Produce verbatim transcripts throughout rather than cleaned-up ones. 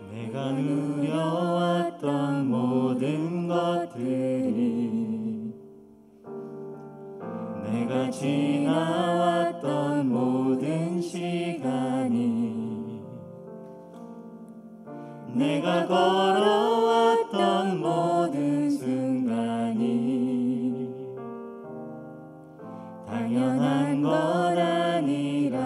내가 누려왔던 모든 것들이, 내가 지나왔던 모든 시간이, 내가 걸어왔던 모든 순간이 당연한 것 아니라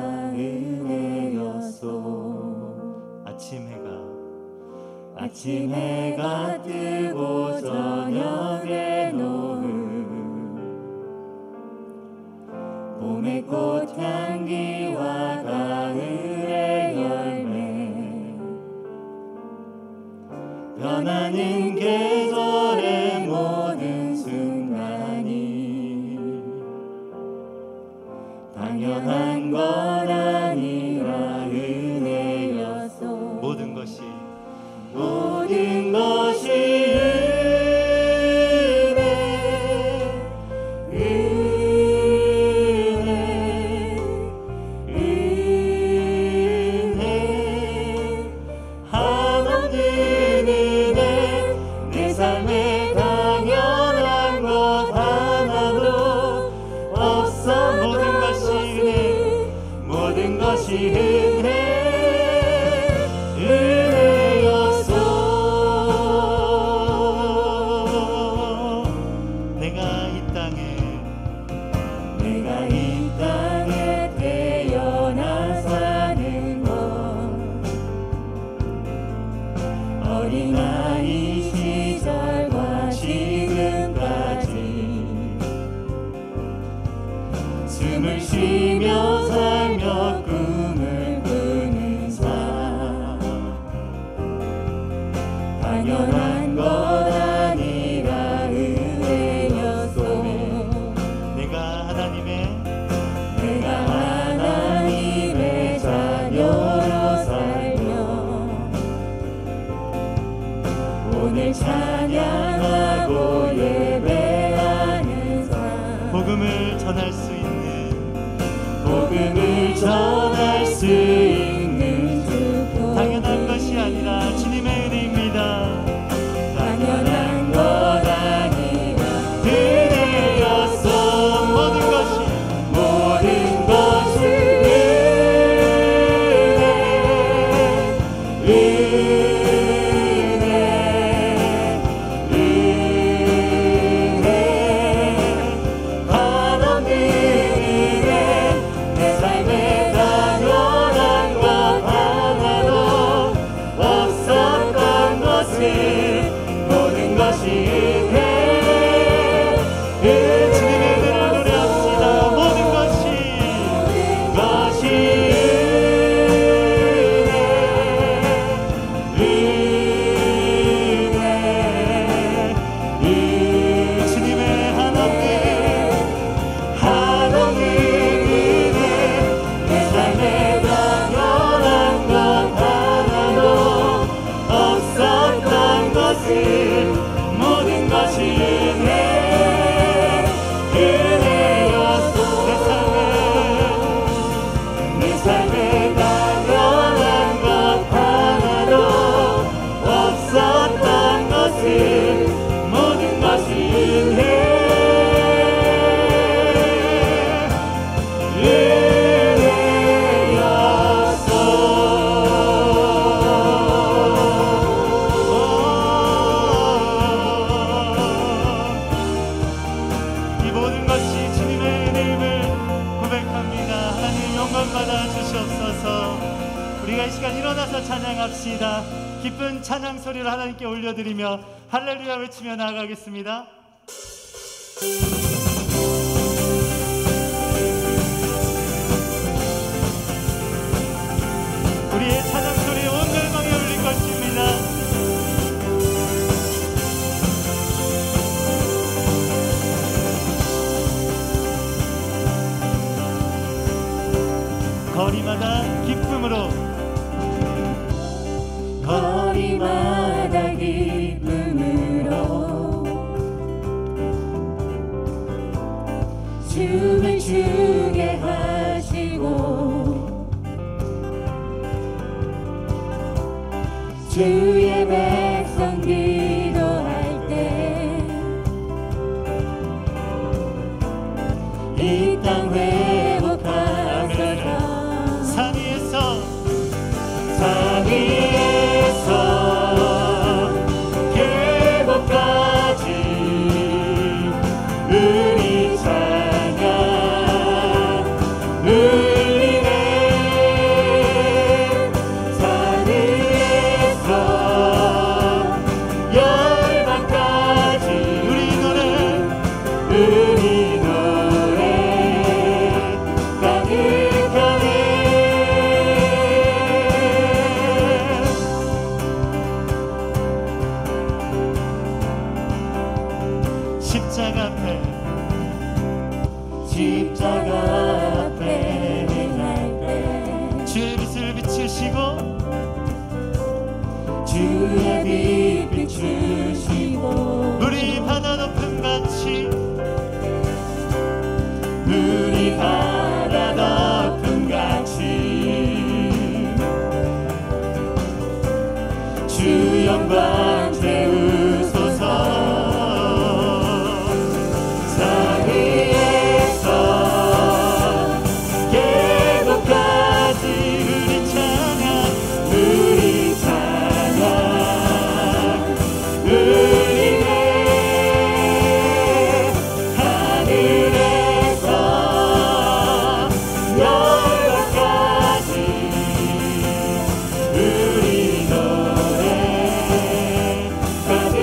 은혜였소. 아침 해가 아침 해가 뜨고 저녁에 노을, 봄의 꽃향기와 가을의 열매, 변하는 계절의 모든 순간이 당연한 것 아니라 은혜였소. 모든 것이 모든 것이 은혜, 은혜, 은혜, 한없는 은혜. 내 삶에 당연한 것 하나도 없어. 모든 것이 은혜, 모든 것이 은혜. 어린아이 시절과 지금까지 숨을 쉬며 살며 꿈을 꾸는 삶, 당연한 것 아니라 은혜였소. 내가 하나님의 내가 하나님의 자녀로 살며 오늘 찬양하고 예배하는 삶, 복음을 전할 수 있는 복음을 전할 수 있는 축복, 당연한 것이 아니라 주님의 은혜입니다. 당연한 것 아니라 은혜였소. 모든 것이 모든 것이 은혜, 우리가 이 시간 일어나서 찬양합시다. 기쁜 찬양 소리를 하나님께 올려드리며 할렐루야 외치며 나아가겠습니다. 우리의 찬양 소리 온 열방에 울릴 것입니다. 거리마다 기쁨으로, 거리마다 기쁨으로 춤을 추게 하시고 주의 백성 기도할 때 이 땅 회복하소서. 산 위에서 산 위에서 계곡까지 우리 찬양 울리네. 산 위에서 열방까지 우리 노래 우리 노래 가득하네. 십자가 앞에 십자가 앞에 행할 때 주의 빛을 비추시고 주의 빛 비추시고 우리 바다 높음 같이 우리 바다 덮음 같이 주 영광 채우소서. 산 위에서 계곡까지 우리 찬양 우리 찬양 울리네. 하늘에서 열방까지 우리 노래 가득하네.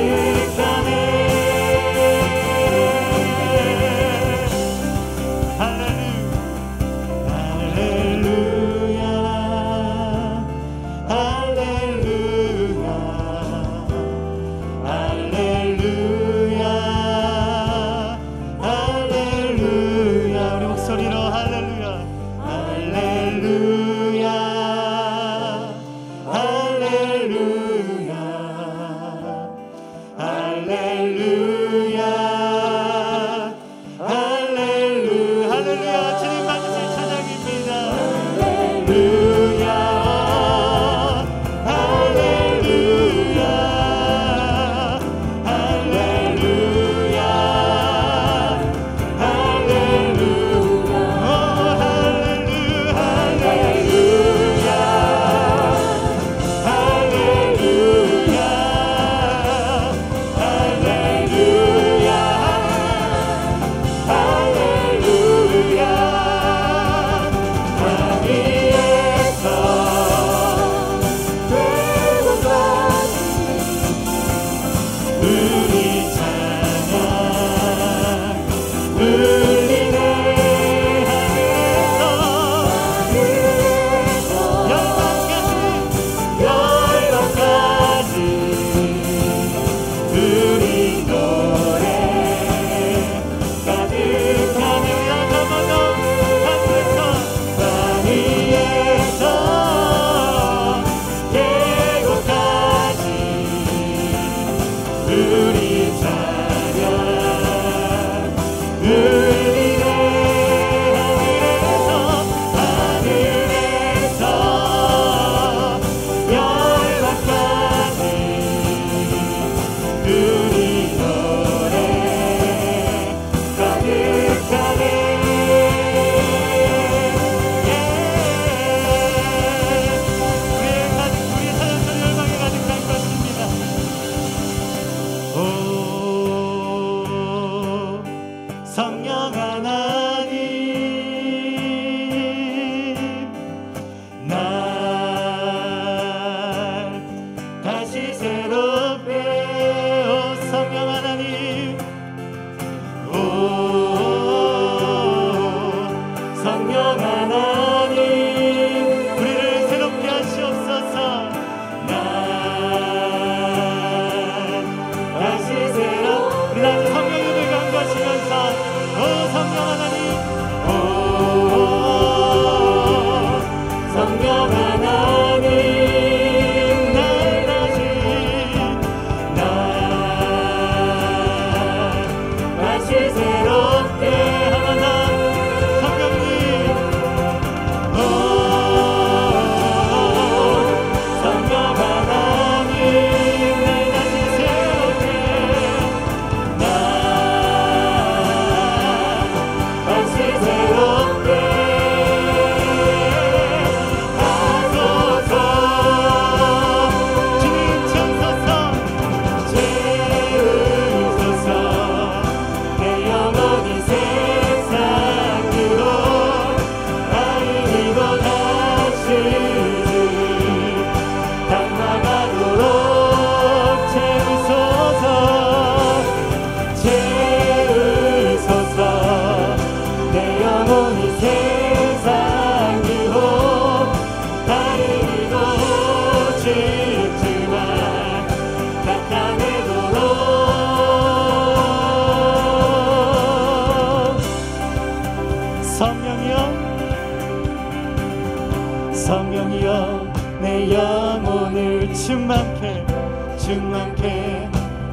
충만케 충만케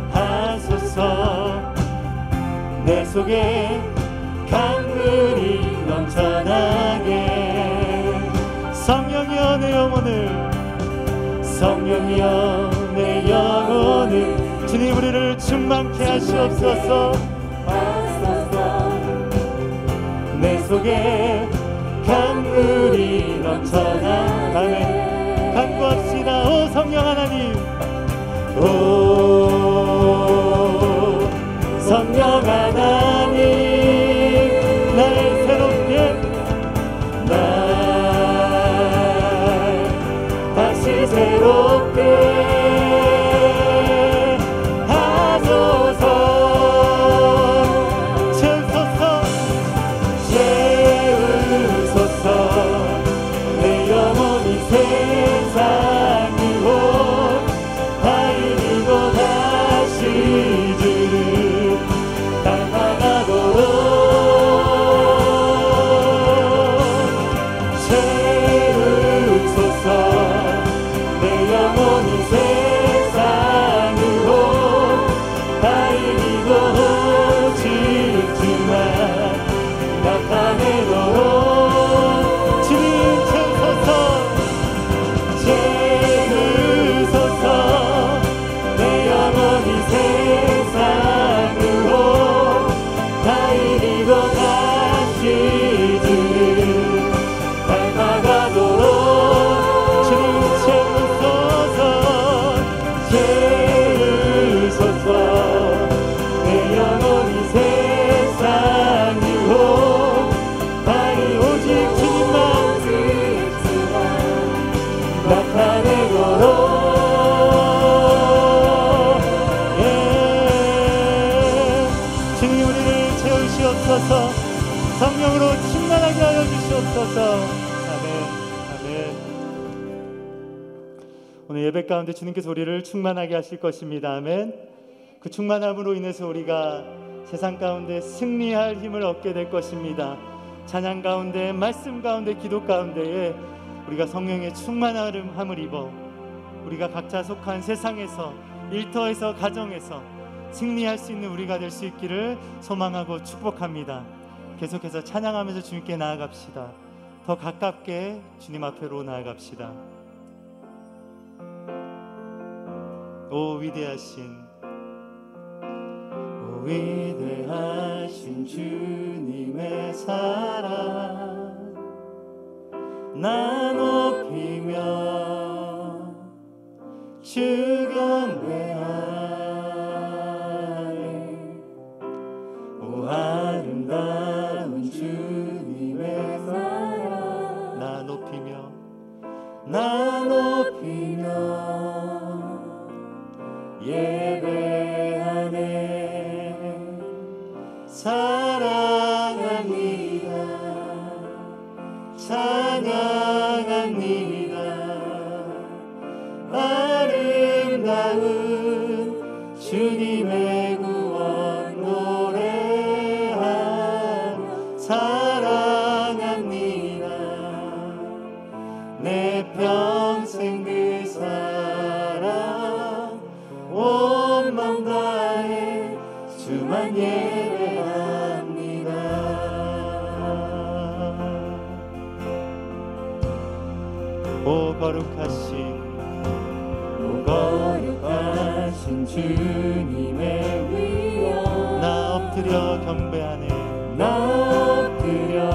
하소서. 내 속에 강물이 넘쳐나게. 성령이여 내 영혼을 성령이여 내 영혼을 주님 우리를 충만케 하시옵소서. 내 속에 강물이 넘쳐나. 아멘. 간구합시다. 오 성령 하나님, 오 성령 하나님, 날 새롭게 날 다시 새롭게 하소서. 채우소서 채우소서. 내 영혼이 세상으로 다 이루고 다시 주를 닮아가도록 채우소서. 내 영혼이 세상으로 다 이루고 오직 주만 나타내도록 주님 채우소서. 채우소서. 내 영혼이 세상으로 다 이루고 다시 주를 닮아가도록 주님 채우소서. 채우소서. 내 영혼이 세상으로 다 오직 주님만 나타내도록. 예. 주님 우리를 채우시옵소서. 성령으로 충만하게 하여 주시옵소서. 아멘. 아멘. 오늘 예배 가운데 주님께서 우리를 충만하게 하실 것입니다. 아멘. 그 충만함으로 인해서 우리가 세상 가운데 승리할 힘을 얻게 될 것입니다. 찬양 가운데, 말씀 가운데, 기도 가운데에 우리가 성령의 충만함을 입어 우리가 각자 속한 세상에서, 일터에서, 가정에서 승리할 수 있는 우리가 될 수 있기를 소망하고 축복합니다. 계속해서 찬양하면서 주님께 나아갑시다. 더 가깝게 주님 앞으로 나아갑시다. 오 위대하신, 오 위대하신 주님의 사랑 나 높이며 주 경배하네. 오 아름다운 주님의 사랑 나 높이며 나 높이며 예배하네. 사랑합니다. 찬양합니다. 아름다운 주님의 구원 노래하며 사랑합니다. 내 평생 그 사랑 온 맘 다해 주만 예배합니다. 오 거룩하신, 오 거룩하신 주님의 위엄 나 엎드려 경배하네. 나 엎드려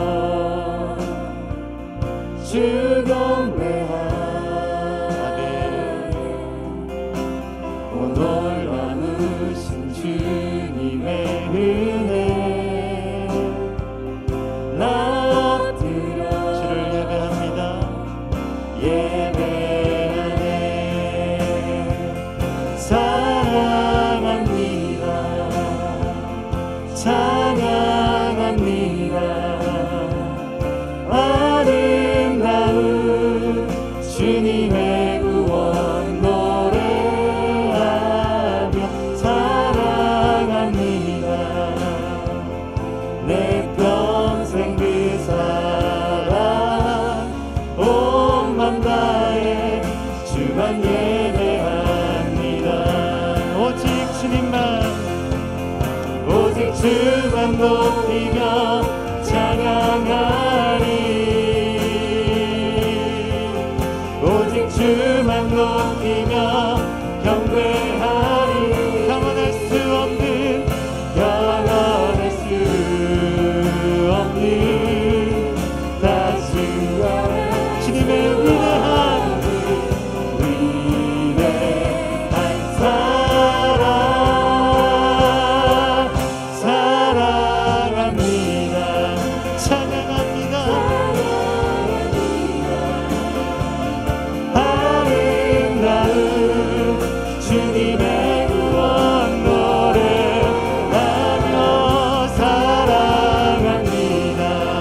주 경배하네. 오 놀라우신 주님의 은혜 나 엎드려 주를 예배합니다. 예배하네. 사랑합니다. 찬양합니다. 아름다운 주님의 구원 노래하며 사랑합니다. 내 평생 그 사랑 온 맘 다해 주만 예배 주만 높이며 찬양하리. 오직 주만 높이며 경배하리. 영원할 수 없는 영원할 수 없는 다신 주님의 위대한 위대한 사랑 사랑합니다. 찬양합니다. 아름다운 주님의 구원 노래하며 사랑합니다.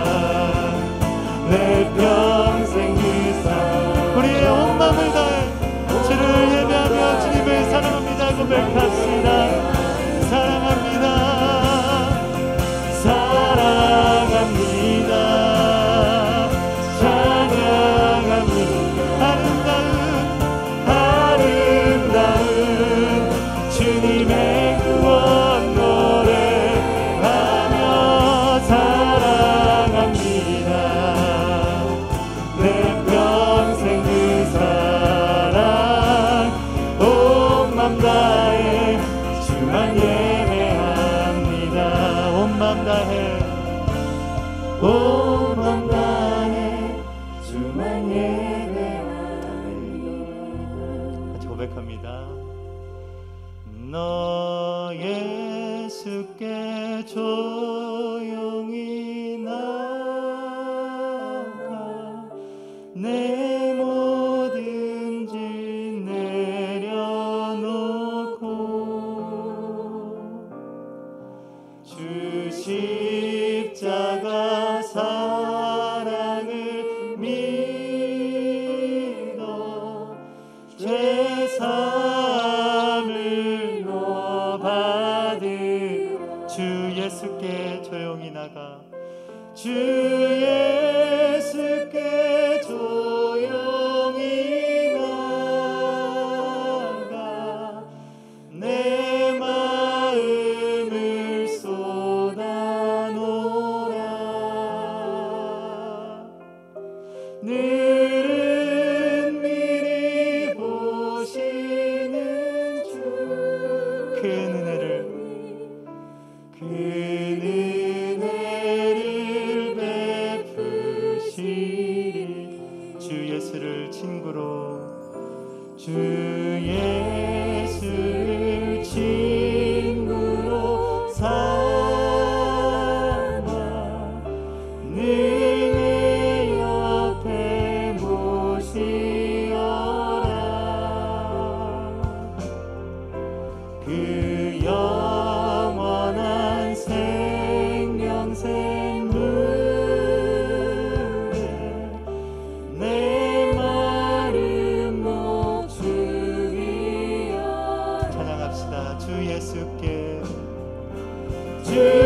내 평생 그 사랑 우리의 온 마음을 다해 주를 예배하며 주님을 사랑합니다 고백합시다. 사랑합니다. 사랑합니다. 찬양합니다. 아름다운 아름다운 주님의 구원 노래하며 사랑합니다. 내 평생 그 사랑 온 맘 다해 주만 예배합니다. 온 마음 다해 온 맘 다해 주만 예배합니다. 같이 고백합니다. 너 예수께 조용히 나가 내 모든 짐 내려놓고 주 십자가 사랑을 믿어 죄사함을 너 받으 주 예수께 조용히 나가 주 예수께 조용히 나가 내 마음을 쏟아놓으라. 늘은 미리 보시는 주 그 은혜를 그 은혜를 베푸시리. 주 예수를 친구로 주 예수를 친구로 삼아 능히 옆에 모시어라. 그 영원한 생명 샘물에 내 마음 녹주리여. 찬양합시다. 주 예수께 주